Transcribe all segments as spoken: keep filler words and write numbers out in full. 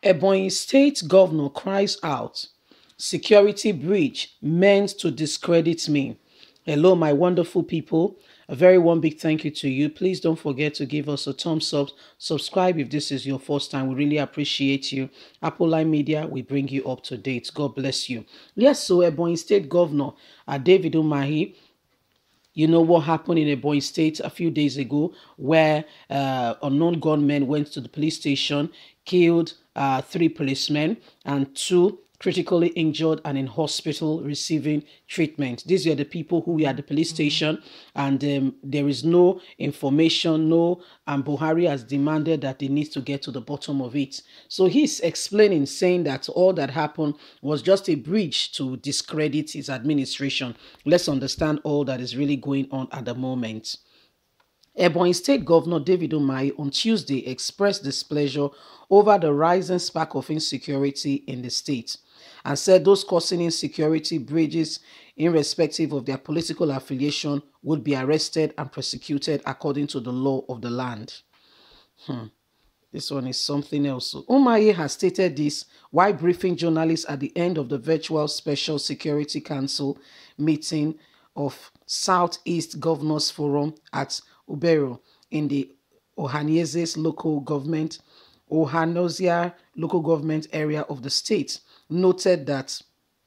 Ebonyi State Governor cries out, security breach meant to discredit me. Hello, my wonderful people. A very one big thank you to you. Please don't forget to give us a thumbs up. Subscribe if this is your first time. We really appreciate you. Apple Line Media, we bring you up to date. God bless you. Yes, so Ebonyi State Governor uh, David Umahi, you know what happened in Ebonyi State a few days ago, where uh, unknown gunmen went to the police station, killed uh, three policemen and two critically injured and in hospital receiving treatment. These are the people who were at the police station, and um, there is no information, no, and Buhari has demanded that they need to get to the bottom of it. So he's explaining, saying that all that happened was just a bridge to discredit his administration. Let's understand all that is really going on at the moment. Ebonyi State Governor David Umahi on Tuesday expressed displeasure over the rising spark of insecurity in the state and said those causing insecurity breaches, irrespective of their political affiliation, would be arrested and prosecuted according to the law of the land. Hmm. This one is something else. Umahi has stated this while briefing journalists at the end of the virtual Special Security Council meeting of Southeast Governors Forum at Ubero in the Ohanieses local government, Ohanosia local government area of the state, noted that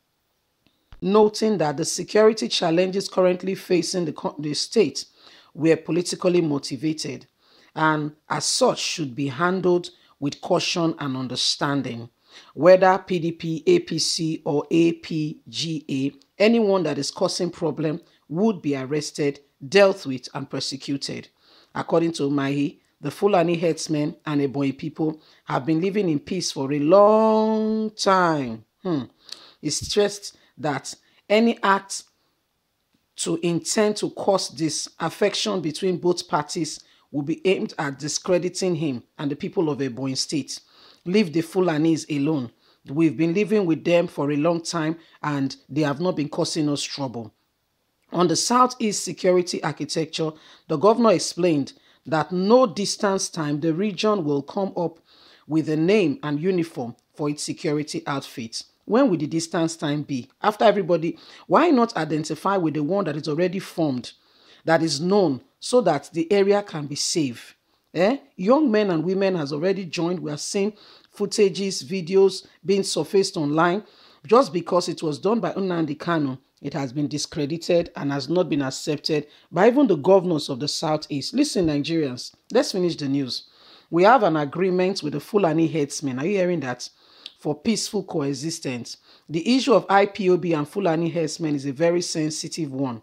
noting that the security challenges currently facing the, the state were politically motivated and as such should be handled with caution and understanding. Whether P D P, A P C or A P G A, anyone that is causing problem would be arrested, dealt with and prosecuted. According to Umahi, the Fulani herdsmen and Ebonyi people have been living in peace for a long time. Hmm. He stressed that any act to intend to cause disaffection between both parties will be aimed at discrediting him and the people of Ebonyi State. Leave the Fulanis alone. We've been living with them for a long time and they have not been causing us trouble. On the Southeast security architecture, the governor explained that no distance time the region will come up with a name and uniform for its security outfits. When will the distance time be? After everybody, why not identify with the one that is already formed, that is known, so that the area can be safe? Eh? Young men and women has already joined. We are seeing footages, videos being surfaced online. Just because it was done by Nnamdi Kanu, it has been discredited and has not been accepted by even the governors of the Southeast. Listen, Nigerians, let's finish the news. We have an agreement with the Fulani herdsmen. Are you hearing that? For peaceful coexistence. The issue of I P O B and Fulani herdsmen is a very sensitive one.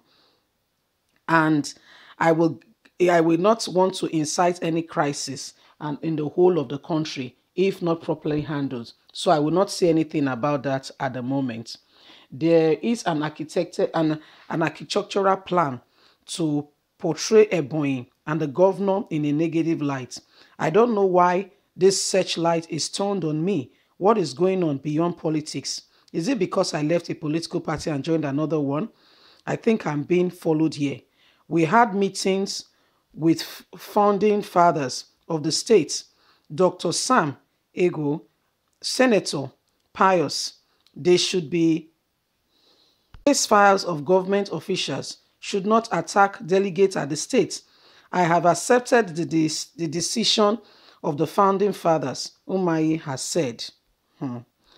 And I will, I will not want to incite any crisis and in the whole of the country if not properly handled. So I will not say anything about that at the moment. There is an architected an, an architectural plan to portray Ebonyi and the governor in a negative light. I don't know why this searchlight is turned on me. What is going on beyond politics? Is it because I left a political party and joined another one? I think I'm being followed here. We had meetings with founding fathers of the state, Doctor Sam Ego, Senator Pius. They should be case files of government officials should not attack delegates at the state. I have accepted the, the, the decision of the founding fathers, Umahi has said. Hmm.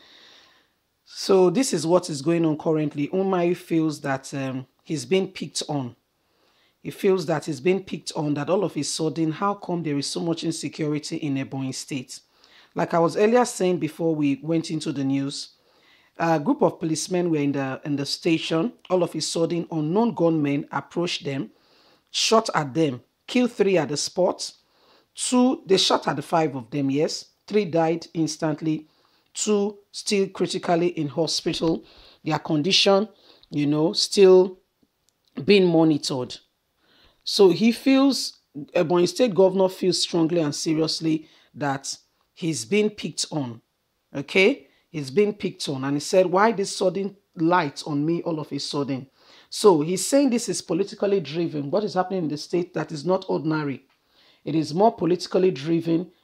So this is what is going on currently. Umahi feels that um, he's been picked on. He feels that he's been picked on, that all of a sudden, how come there is so much insecurity in Ebonyi State? Like I was earlier saying before we went into the news, a group of policemen were in the, in the station. All of a sudden, unknown gunmen approached them, shot at them, killed three at the spot. Two, they shot at the five of them, yes. Three died instantly. Two still critically in hospital. Their condition, you know, still being monitored. So he feels, Ebonyi State Governor feels strongly and seriously that he's been picked on. Okay? He's been picked on. And he said, why this sudden light on me all of a sudden? So he's saying this is politically driven. What is happening in the state that is not ordinary. It is more politically driven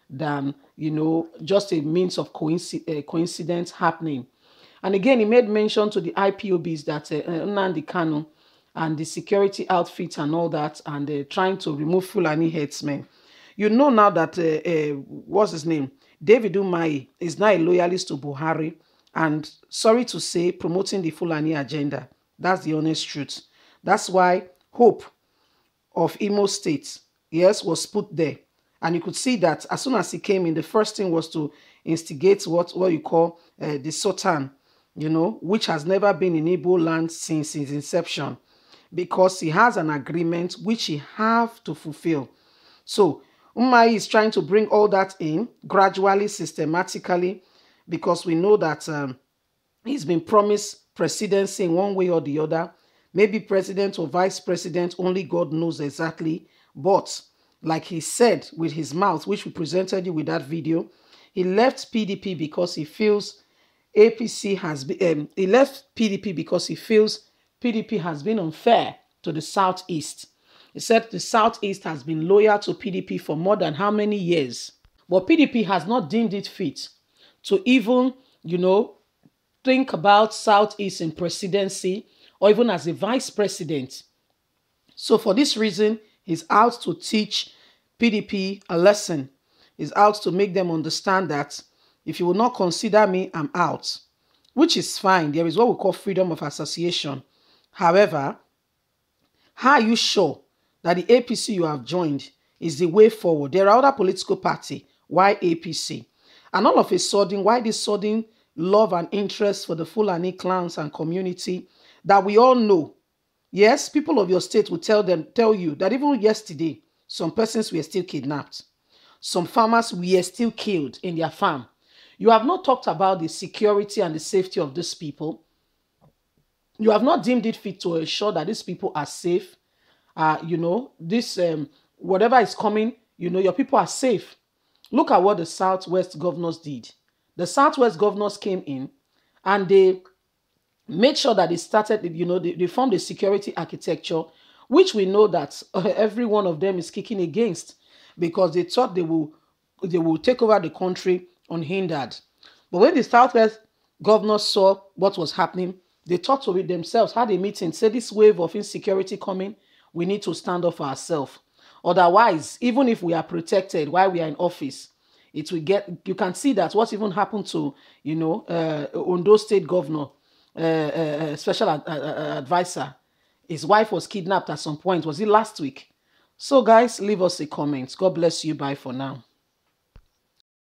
than, you know, just a means of coinc- uh, coincidence happening. And again, he made mention to the I P O Bs that uh, Nnamdi Kanu and the security outfits and all that, and uh, trying to remove Fulani headsmen. You know now that, uh, uh, what's his name? David Umahi is now a loyalist to Buhari, and sorry to say, promoting the Fulani agenda. That's the honest truth. That's why Hope of Imo State, yes, was put there. And you could see that as soon as he came in, the first thing was to instigate what, what you call uh, the Sultan, you know, which has never been in Igbo land since its inception, because he has an agreement which he have to fulfill. So Umahi is trying to bring all that in gradually, systematically, because we know that um, he's been promised presidency in one way or the other. Maybe president or vice president, only God knows exactly. But like he said with his mouth, which we presented you with that video, he left P D P because he feels A P C has been, um, he left P D P because he feels P D P has been unfair to the Southeast. He said the Southeast has been loyal to P D P for more than how many years? But P D P has not deemed it fit to even, you know, think about Southeast in presidency or even as a vice president. So for this reason, he's out to teach P D P a lesson. He's out to make them understand that if you will not consider me, I'm out. Which is fine. There is what we call freedom of association. However, how are you sure that the A P C you have joined is the way forward? There are other political parties. Why A P C? And all of a sudden, why this sudden love and interest for the Fulani clans and community that we all know? Yes, people of your state will tell them, tell you that even yesterday, some persons were still kidnapped. Some farmers were still killed in their farm. You have not talked about the security and the safety of these people. You have not deemed it fit to ensure that these people are safe. Uh, you know, this um, whatever is coming, you know, your people are safe. Look at what the Southwest governors did. The Southwest governors came in and they made sure that they started, you know, they, they formed a security architecture, which we know that uh, every one of them is kicking against, because they thought they will, they will take over the country unhindered. But when the Southwest governors saw what was happening, they thought to it themselves, had a meeting, said this wave of insecurity coming, we need to stand up for ourselves. Otherwise, even if we are protected while we are in office, it will get, you can see that what even happened to, you know, uh, Ondo State Governor, uh, uh, special ad, uh, advisor, his wife was kidnapped at some point. Was it last week? So guys, leave us a comment. God bless you. Bye for now.